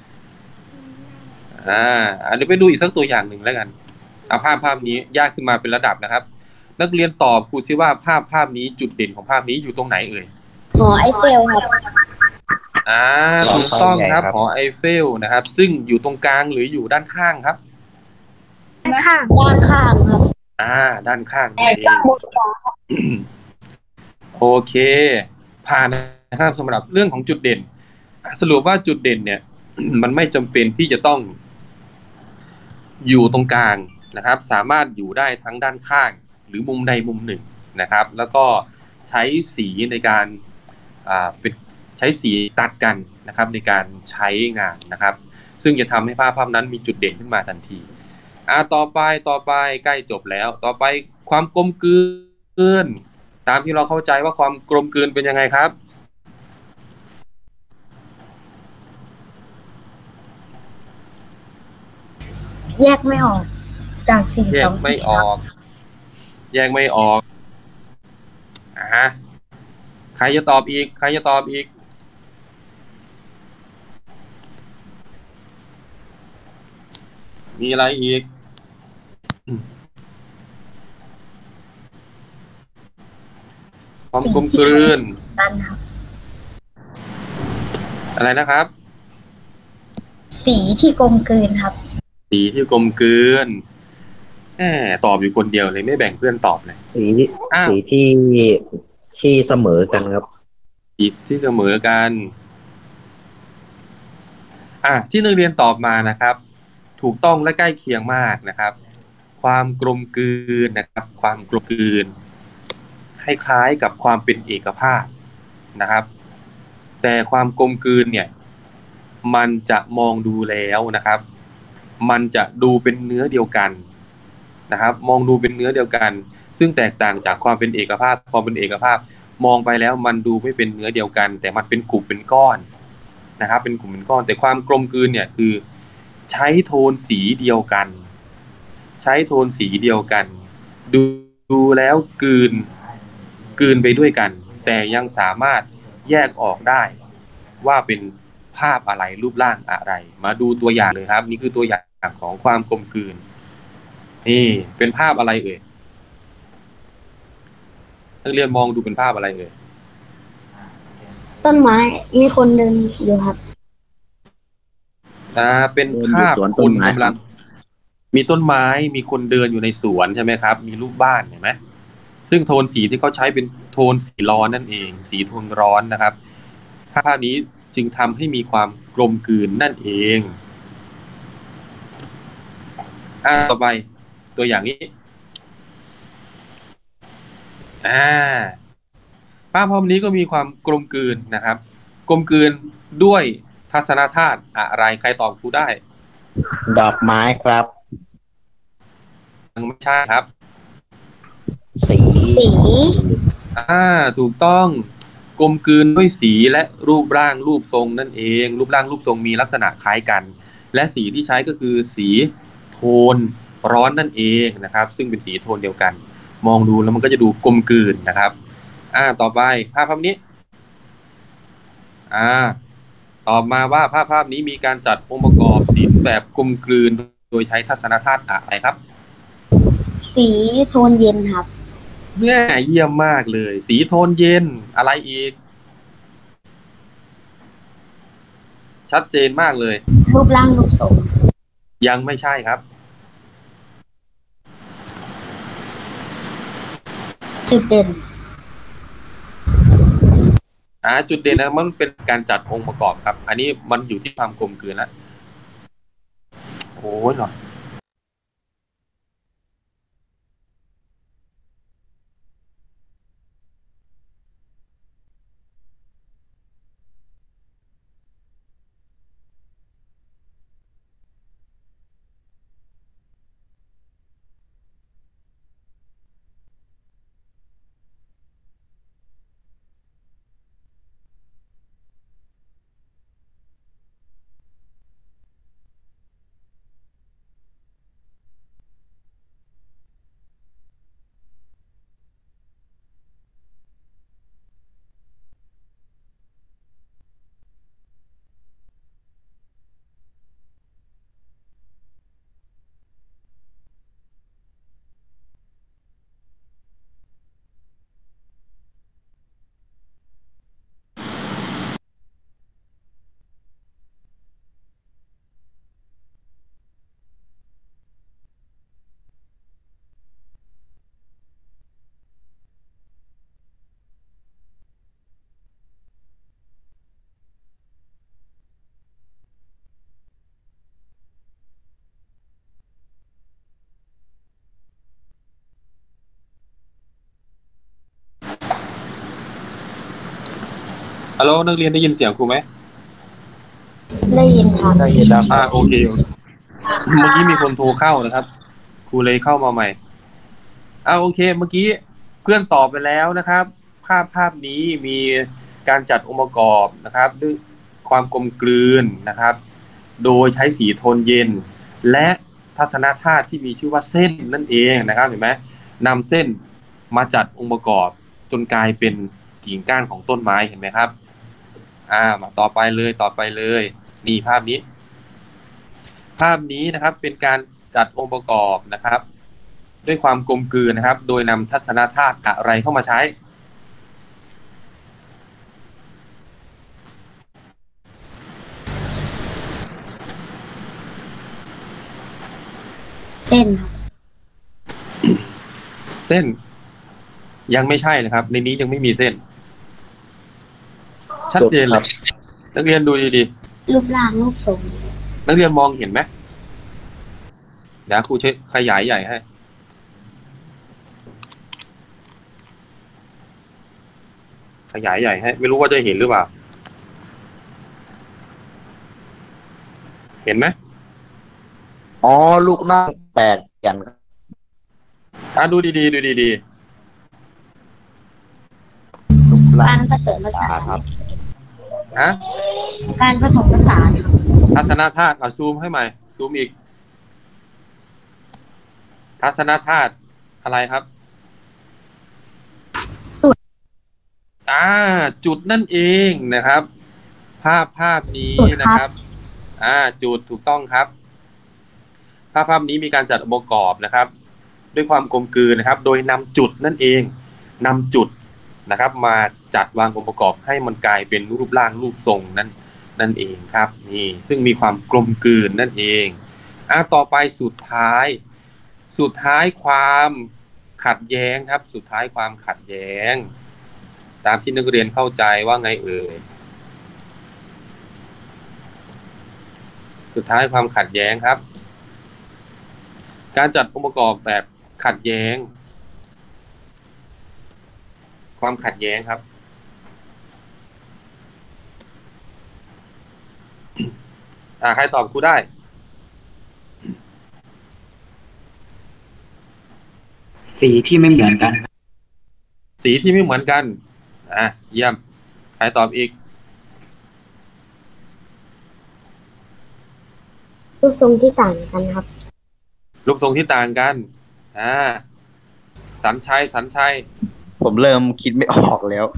เดี๋ยวไปดูอีกสักตัวอย่างหนึ่งแล้วกันภาพนี้ยากขึ้นมาเป็นระดับนะครับนักเรียนตอบครูซิว่าภาพนี้จุดเด่นของภาพนี้อยู่ตรงไหนเอ่ยหอไอเฟลครับถูกต้องครับหอไอเฟลนะครับซึ่งอยู่ตรงกลางหรืออยู่ด้านข้างครับด้านข้างครับด้านข้างนี่เองโอเคผ่านนะครับสำหรับเรื่องของจุดเด่นสรุปว่าจุดเด่นเนี่ย มันไม่จำเป็นที่จะต้องอยู่ตรงกลางนะครับสามารถอยู่ได้ทั้งด้านข้างหรือมุมใดมุมหนึ่งนะครับแล้วก็ใช้สีในการใช้สีตัดกันนะครับในการใช้งานนะครับซึ่งจะทำให้ภาพนั้นมีจุดเด่นขึ้นมาทันทีต่อไปใกล้จบแล้วต่อไปความกลมกลืนตามที่เราเข้าใจว่าความกลมกลืนเป็นยังไงครับแยกไม่ออกจากสิ่งแยกไม่ออกใครจะตอบอีกมีอะไรอีกความกลมกลืนอะไรนะครับสีที่กลมกลืนครับสีที่กลมกลืนตอบอยู่คนเดียวเลยไม่แบ่งเพื่อนตอบเลยสีที่เสมอกันครับสีที่เสมอกันที่นักเรียนตอบมานะครับ ถูกต้องและใกล้เคียงมากนะครับ ความกลมกลืนนะครับ ความกลมกลืน คล้ายๆกับความเป็นเอกภาพนะครับ แต่ความกลมกลืนเนี่ย มันจะมองดูแล้วนะครับ มันจะดูเป็นเนื้อเดียวกันนะครับ มองดูเป็นเนื้อเดียวกัน ซึ่งแตกต่างจากความเป็นเอกภาพความเป็นเอกภาพ มองไปแล้วมันดูไม่เป็นเนื้อเดียวกัน แต่มันเป็นกลุ่มเป็นก้อนนะครับ เป็นกลุ่มเป็นก้อน แต่ความกลมกลืนเนี่ยคือใช้โทนสีเดียวกัน ใช้โทนสีเดียวกัน ดูแล้วกลืนไปด้วยกัน แต่ยังสามารถแยกออกได้ว่าเป็นภาพอะไรรูปร่างอะไร มาดูตัวอย่างเลยครับ นี่คือตัวอย่างของความกลมกลืนนี่เป็นภาพอะไรเอ่ยนักเรียนมองดูเป็นภาพอะไรเอ่ยต้นไม้มีคนเดินอยู่ครับเป็นภาพคนกำลังมีต้นไม้มีคนเดินอยู่ในสวนใช่ไหมครับ มีรูปบ้านเห็นไหมซึ่งโทนสีที่เขาใช้เป็นโทนสีร้อนนั่นเอง สีโทนร้อนนะครับภาพนี้จึงทำให้มีความกลมกลืนนั่นเองต่อไปตัวอย่างนี้ภาพนี้ก็มีความกลมกลืนนะครับ กลมกลืนด้วยทัศนธาตุอะไรใครตอบครูได้ดอกไม้ครับยังไม่ใช่ครับสีถูกต้องกลมกลืนด้วยสีและรูปร่างรูปทรงนั่นเองรูปร่างรูปทรงมีลักษณะคล้ายกันและสีที่ใช้ก็คือสีโทนร้อนนั่นเองนะครับซึ่งเป็นสีโทนเดียวกันมองดูแล้วมันก็จะดูกลมกลืนนะครับต่อไปภาพนี้ตอบมาว่าภาพนี้มีการจัดองค์ประกอบสีแบบกลมกลืนโดยใช้ทัศนธาตุอะไรครับสีโทนเย็นครับเนี่ยเยี่ยมมากเลยสีโทนเย็นอะไรอีกชัดเจนมากเลยรูปร่างรูปทรงยังไม่ใช่ครับจุดเด่นจุดเด่นนะมันเป็นการจัดองค์ประกอบครับอันนี้มันอยู่ที่ความกลมกลืนแล้วโอ้ยหน่อยฮัลโหลนักเรียนได้ยินเสียงครูไหมได้ยินครับได้ยินแล้วโอเคเมื่อกี้มีคนโทรเข้านะครับครูเลยเข้ามาใหม่โอเคเมื่อกี้เพื่อนตอบไปแล้วนะครับภาพนี้มีการจัดองค์ประกอบนะครับด้วยความกลมกลืนนะครับโดยใช้สีโทนเย็นและทัศนธาตุที่มีชื่อว่าเส้นนั่นเองนะครับเห็นไหมนำเส้นมาจัดองค์ประกอบจนกลายเป็นกิ่งก้านของต้นไม้เห็นไหมครับมาต่อไปเลยนี่ภาพนี้นะครับเป็นการจัดองค์ประกอบนะครับด้วยความกลมกลืนนะครับโดยนำทัศนธาตุอะไรเข้ามาใช้เส้นยังไม่ใช่นะครับในนี้ยังไม่มีเส้นชัดเจนเลยนักเรียนดูดีรูปร่างรูปทรงนักเรียนมองเห็นไหมเดี๋ยวครูใช้ขยายใหญ่ให้ ขยายใหญ่ให้ ไม่รู้ว่าจะเห็นหรือเปล่า เห็นไหมอ๋อลูกนั่งแปดกันครับดูดีๆดูดีลูกกาล่างรผสมผสานครับๆฮะการผสมผสานครับทัศนธาตุซูมให้ใหม่ ซูมอีก ทัศนธาตุอะไรครับ จุดนั่นเองนะครับ ภาพนี้นะครับ จุดถูกต้องครับ ภาพนี้มีการจัดองค์ประกอบนะครับ ด้วยความกลมกลืนนะครับ โดยนำจุดนั่นเองนำจุดนะครับ มาจัดวางองค์ประกอบให้มันกลายเป็นรูปร่างรูปทรงนั่นเองครับนี่ซึ่งมีความกลมกลืนนั่นเองต่อไปสุดท้ายความขัดแย้งครับ สุดท้ายความขัดแย้ง ตามที่นักเรียนเข้าใจว่าไงเอ่ยสุดท้ายความขัดแย้งครับ การจัดองค์ประกอบแบบขัดแย้ง ความขัดแย้งครับ ใครตอบครูได้สีที่ไม่เหมือนกันครับสีที่ไม่เหมือนกันเยี่ยมใครตอบอีกรูปทรงที่ต่างกันครับรูปทรงที่ต่างกันสัญชัยผมเริ่มคิดไม่ออกแล้ว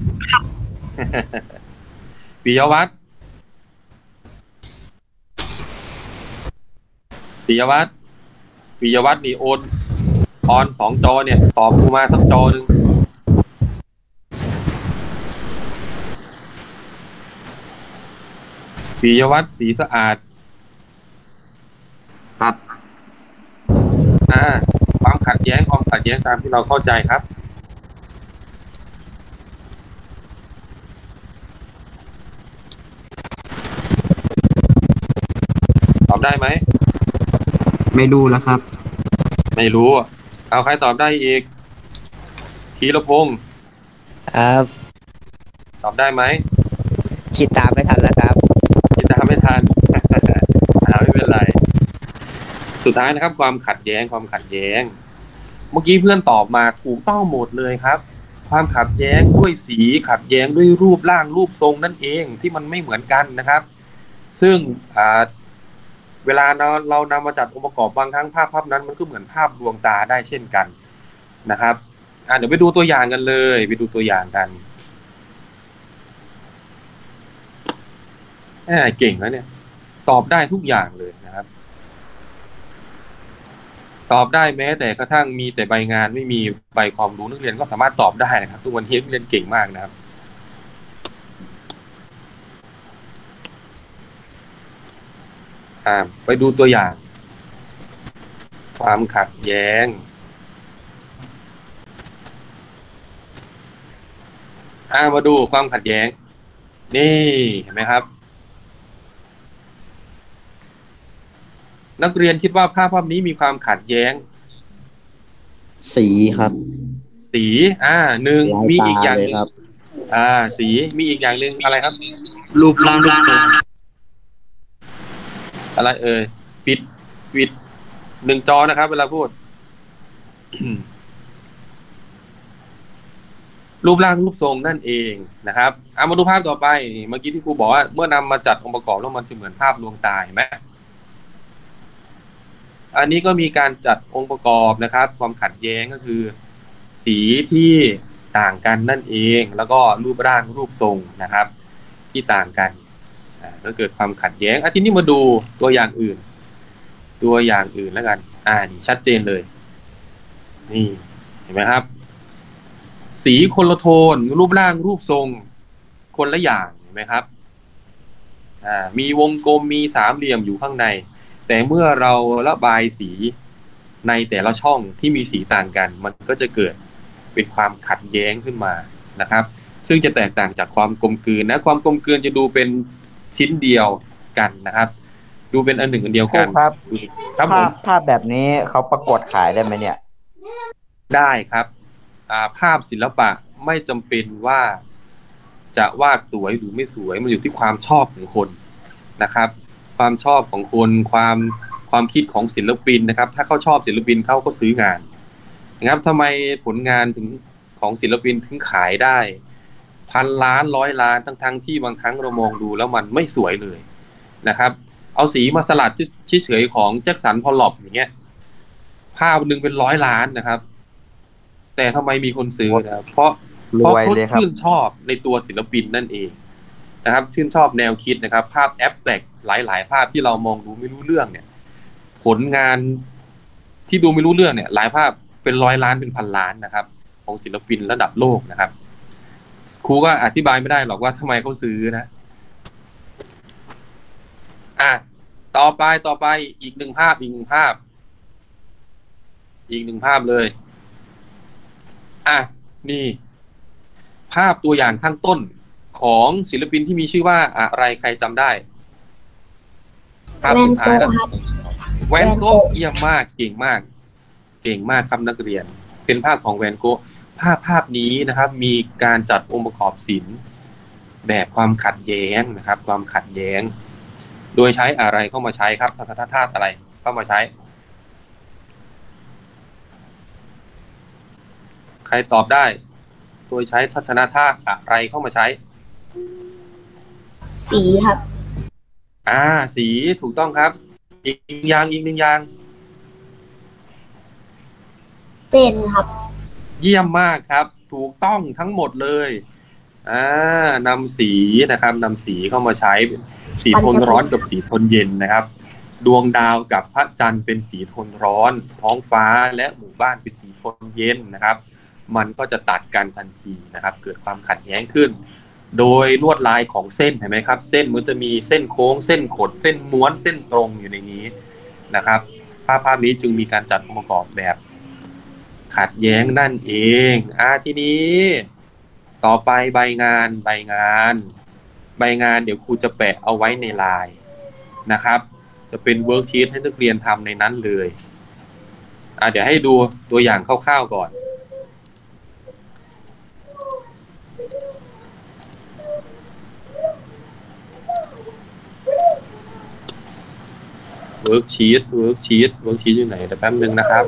ปิยวัฒน์นี่ออน2 จอเนี่ยตอบกูมาสักจอหนึ่งปิยวัฒน์สีสะอาดครับความขัดแย้งตามที่เราเข้าใจครับตอบได้ไหมไม่รู้แล้วครับไม่รู้เอาใครตอบได้อีกธีรพงศ์ครับตอบได้ไหมคิดตามไม่ทันแล้วครับคิดตามไม่ทัน ไม่เป็นไร สุดท้ายนะครับ ความขัดแย้ง เมื่อกี้เพื่อนตอบมาถูกต้องหมดเลยครับ ความขัดแย้งด้วยสีขัดแย้งด้วยรูปร่างรูปทรงนั่นเองที่มันไม่เหมือนกันนะครับ ซึ่งเวลาเรานำมาจัดองค์ประกอบบางครั้งภาพนั้นมันก็เหมือนภาพดวงตาได้เช่นกันนะครับเดี๋ยวไปดูตัวอย่างกันเลยไปดูตัวอย่างกันเก่งแล้วเนี่ยตอบได้ทุกอย่างเลยนะครับตอบได้แม้แต่กระทั่งมีแต่ใบงานไม่มีใบความรู้นักเรียนก็สามารถตอบได้นะครับทุกวันนี้นักเรียนเก่งมากนะครับไปดูตัวอย่างความขัดแย้งมาดูความขัดแย้งนี่เห็นไหมครับนักเรียนคิดว่าภาพนี้มีความขัดแย้งสีครับสีหนึ่งมีอีกอย่างหนึ่งครับสีมีอีกอย่างหนึ่งอะไรครับรูปร่างรูปทรงอะไรปิด1 จอนะครับ เวลาพูด รูปร่างรูปทรงนั่นเองนะครับมาดูภาพต่อไปเมื่อกี้ที่ครูบอกว่าเมื่อนำมาจัดองค์ประกอบแล้วมันจะเหมือนภาพดวงตาเห็นไหมอันนี้ก็มีการจัดองค์ประกอบนะครับความขัดแย้งก็คือ สีที่ต่างกันนั่นเองแล้วก็รูปร่างรูปทรงนะครับ ที่ต่างกันก็เกิดความขัดแย้งทีนี้มาดูตัวอย่างอื่นแล้วกันนี่ชัดเจนเลยนี่เห็นไหมครับสีคนละโทนรูปร่างรูปทรงคนละอย่างเห็นไหมครับมีวงกลมมีสามเหลี่ยมอยู่ข้างในแต่เมื่อเราระบายสีในแต่ละช่องที่มีสีต่างกันมันก็จะเกิดเป็นความขัดแย้งขึ้นมานะครับซึ่งจะแตกต่างจากความกลมกลืนนะความกลมกลืนจะดูเป็นชิ้นเดียวกันนะครับ ดูเป็นอันหนึ่งอันเดียวครูกันครับครับผภาม พภาพแบบนี้เขาประกวดขายได้ไหมเนี่ยได้ครับภาพศิลปะไม่จำเป็นว่าจะวาดสวยหรือไม่สวยมันอยู่ที่ความชอบของคนนะครับ ความชอบของคนความคิดของศิลปินนะครับ ถ้าเขาชอบศิลปินเขาก็ซื้องานนะครับทำไมผลงานถึงของศิลปินถึงขายได้พันล้านร้อยล้านทั้งที่บางครั้งเรามองดูแล้วมันไม่สวยเลยนะครับเอาสีมาสลัดเฉยๆของแจ็คสันพอลล็อบอย่างเงี้ยภาพหนึ่งเป็น100 ล้านนะครับ แต่ทำไมมีคนซื้อนะครับเพราะรวยเขาเลยครับชื่นชอบในตัวศิลปินนั่นเองนะครับ ชื่นชอบแนวคิดนะครับ ภาพแอปแตกหลายๆภาพที่เรามองดูไม่รู้เรื่องเนี่ย ผลงานที่ดูไม่รู้เรื่องเนี่ย หลายภาพเป็น100 ล้านเป็นพันล้านนะครับ ของศิลปินระดับโลกนะครับ ครูก็อธิบายไม่ได้หรอกว่าทำไมเขาซื้อนะต่อไปอีกหนึ่งภาพเลยนี่ภาพตัวอย่างข้างต้นของศิลปินที่มีชื่อว่าอะไรใครจำได้ภาพแวนสุดท้ายโกะแล้วครับแวนโกะแวนโกะเยี่ยมมากเก่งมากครับนักเรียนเป็นภาพของแวนโกะภาพนี้นะครับ มีการจัดองค์ประกอบศิลป์แบบความขัดแย้งนะครับ ความขัดแย้ง โดยใช้อะไรเข้ามาใช้ครับทัศนธาตุอะไรเข้ามาใช้ ใครตอบได้โดยใช้ทัศนธาตุอะไรเข้ามาใช้สีครับสีถูกต้องครับ อีกหนึ่งอย่างเส้นครับเยี่ยมมากครับ ถูกต้องทั้งหมดเลยนำสีนะครับนำสีเข้ามาใช้สีโทนร้อนกับสีโทนเย็นนะครับ ดวงดาวกับพระจันทร์เป็นสีโทนร้อน ท้องฟ้าและหมู่บ้านเป็นสีโทนเย็นนะครับ มันก็จะตัดกันทันทีนะครับ เกิดความขัดแย้งขึ้น โดยลวดลายของเส้นเห็นไหมครับ เส้นมันจะมีเส้นโค้งเส้นขดเส้นม้วนเส้นตรงอยู่ในนี้นะครับภาพนี้จึงมีการจัดองค์ประกอบแบบขัดแย้งนั่นเองทีนี้ต่อไปใบงานเดี๋ยวครูจะแปะเอาไว้ในไลน์นะครับ จะเป็นเวิร์กชีทให้นักเรียนทำในนั้นเลยเดี๋ยวให้ดูตัวอย่างคร่าวๆก่อนเวิร์กชีทอยู่ไหนแต่แป๊บนึงนะครับ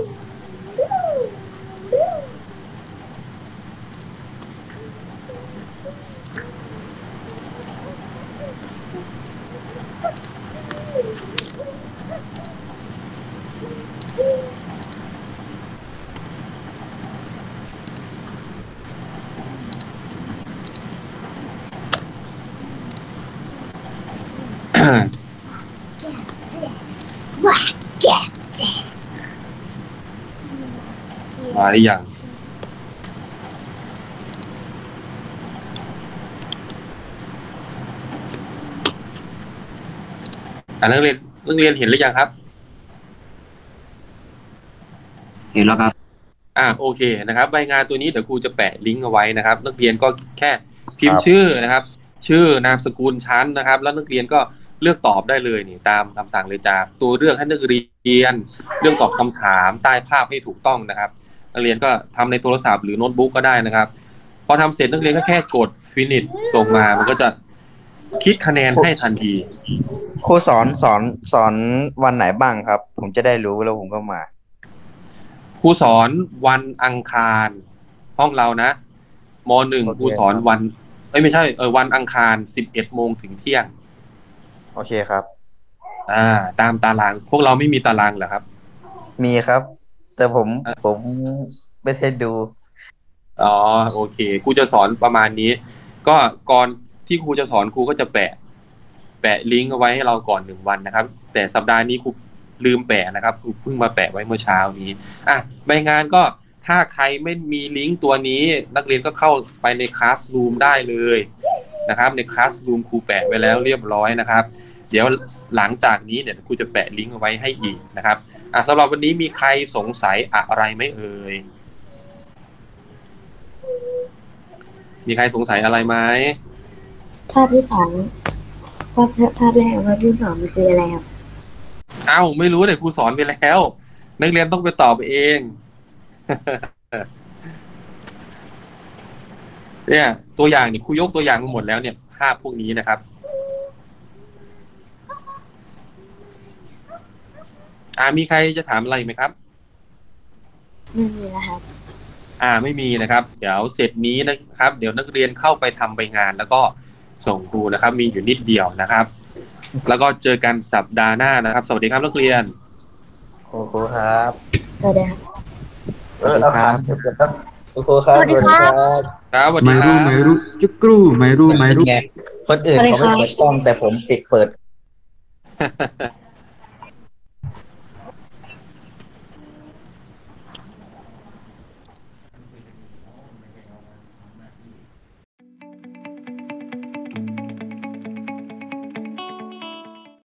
มาหรือยังนักเรียนเห็นหรือยังครับเห็นแล้วครับโอเคนะครับใบงานตัวนี้เดี๋ยวครูจะแปะลิงก์เอาไว้นะครับ นักเรียนก็แค่พิมพ์ชื่อนะครับ ชื่อนามสกุลชั้นนะครับ แล้วนักเรียนก็เลือกตอบได้เลยนี่ตามคำสั่งเลยจากตัวเลือกให้นักเรียนเลือกตอบคำถามใต้ภาพให้ถูกต้องนะครับนักเรียนก็ทำในโทรศัพท์หรือโน้ตบุ๊กก็ได้นะครับพอทำเสร็จนักเรียนก็แค่กด finish ส่งมามันก็จะคิดคะแนนให้ทันทีครูสอนวันไหนบ้างครับ ผมจะได้รู้แล้วผมก็มาครูสอนวันอังคารห้องเรานะม.1 ครูสอนวันไม่ใช่วันอังคาร 11 โมงถึงเที่ยงโอเคครับตามตารางพวกเราไม่มีตารางเหรอครับมีครับ แต่ผมไม่ได้ดูโอเคครูจะสอนประมาณนี้ก็ก่อนที่ครูจะสอนครูก็จะแปะลิงก์เอาไว้ให้เราก่อน1 วันนะครับแต่สัปดาห์นี้ครูลืมแปะนะครับครูเพิ่งมาแปะไว้เมื่อเช้านี้ใบงานก็ถ้าใครไม่มีลิงก์ตัวนี้นักเรียนก็เข้าไปใน Classroom ได้เลยนะครับใน Classroom ครูแปะไว้แล้วเรียบร้อยนะครับเดี๋ยวหลังจากนี้เนี่ยครูจะแปะลิงก์เอาไว้ให้อีกนะครับสำหรับวันนี้มีใครสงสัยอะไรไหมเอ่ยมีใครสงสัยอะไรไหมภาพที่สองภาพแรกว่าที่สองมันคืออะไรครับอ้าวไม่รู้เลยครูสอนไปแล้ว นักเรียนต้องไปตอบเอง เนี่ย ตัวอย่างนี่ครูยกตัวอย่างมาหมดแล้วเนี่ย ภาพพวกนี้นะครับ มีใครจะถามอะไรไหมครับไม่มีแล้วครับไม่มีนะครับ เดี๋ยวเสร็จนี้นะครับ เดี๋ยวนักเรียนเข้าไปทำใบงานแล้วก็ส่งครูนะครับ มีอยู่นิดเดียวนะครับ แล้วก็เจอกันสัปดาห์หน้านะครับ สวัสดีครับนักเรียนครูครับสวัสดีครับเอาขาเก็บครับครูครับสวัสดีครับครับสวัสดีไม่ครู้รับไม่รู้จุกรูไม่รู้ไม่รู้ไงคนอื่นเขาไม่เปิดกล้องแต่ผมปิดเปิด